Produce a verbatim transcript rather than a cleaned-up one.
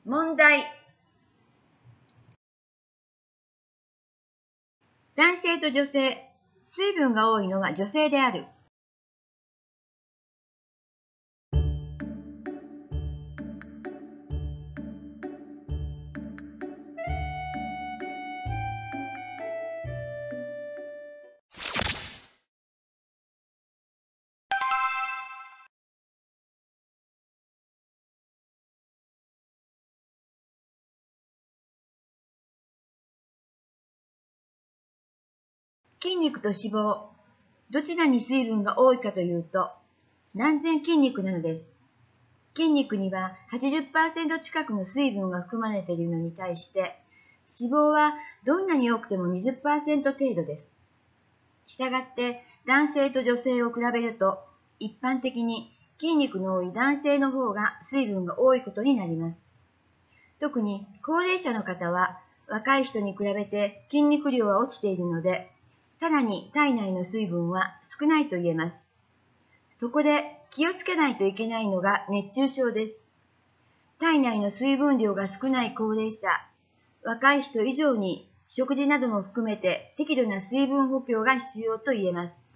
問題。男性と女性、水分が多いのは女性である。筋肉と脂肪、どちらに水分が多いかというと、軟然筋肉なのです。筋肉には はちじゅっパーセント 近くの水分が含まれているのに対して、脂肪はどんなに多くても にじゅっパーセント 程度です。したがって、男性と女性を比べると、一般的に筋肉の多い男性の方が水分が多いことになります。特に高齢者の方は、若い人に比べて筋肉量は落ちているので、さらに体内の水分は少ないと言えます。そこで気をつけないといけないのが熱中症です。体内の水分量が少ない高齢者、若い人以上に食事なども含めて適度な水分補給が必要と言えます。